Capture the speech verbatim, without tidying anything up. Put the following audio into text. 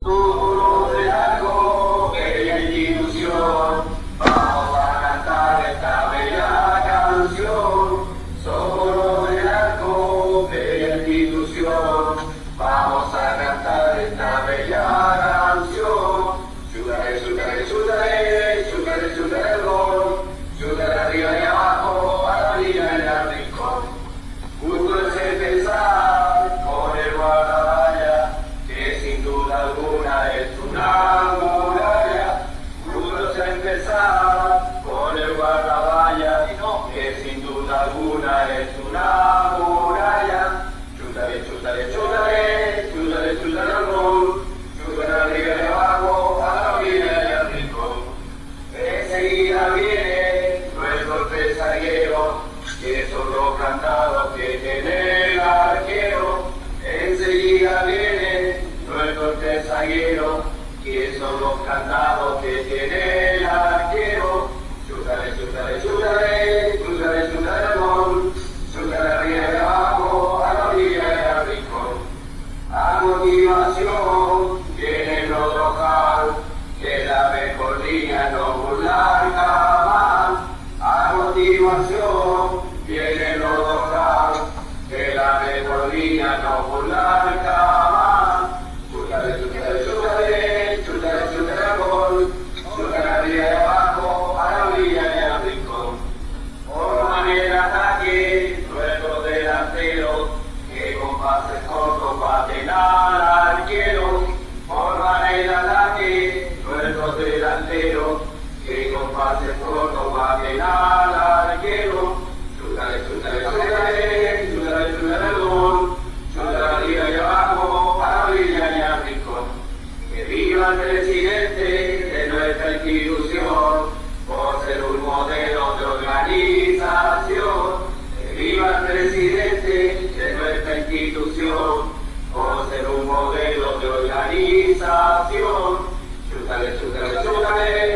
Turno de largo, bella institución, vamos a cantar esta bella canción. Somos de largo, bella institución, vamos a cantar esta bella canción. Chútale, chútale, chútale, chútale, chútale el gol, chútale arriba y abajo, a la orilla y al rincón. Justo es empezar con el guardavalla, que sin duda alguna es una muralla. Justo es empezar con el guardavalla, que sin duda alguna es una muralla. Chútale, chútale, chútale, chútale, chútale al gol, chútale arriba y abajo, a la orilla y al rincón. Enseguida viene nuestro pesaguero, que son los cantados que tiene el arquero. Enseguida viene nuestro pesaguero, que son los cantados que tiene el arquero. Chútale, chútale, chútale, chútale, chútale el gol, chútale arriba y abajo, a la orilla y al rincón. A continuación viene el Rodojal, que la mejor línea no burlar jamás. A continuación viene el Rodojal, que la mejor línea no burlar jamás. Chútale, chútale, chútale, chútale, chútale al gol, chútale arriba y abajo, a la orilla y al rincón. Forman el ataque nuestros delanteros, que con pases cortos baten al arquero. Forman el ataque nuestros delanteros, que con pases cortos baten al arquero. Chútale, chútale, chútale, chútale, chútale el gol, chútale arriba y abajo, a la orilla y al rincón. Que viva el presidente de nuestra institución, por ser un modelo de organización. Que viva el presidente de nuestra institución, por ser un modelo de organización. Chútale, chútale, chútale,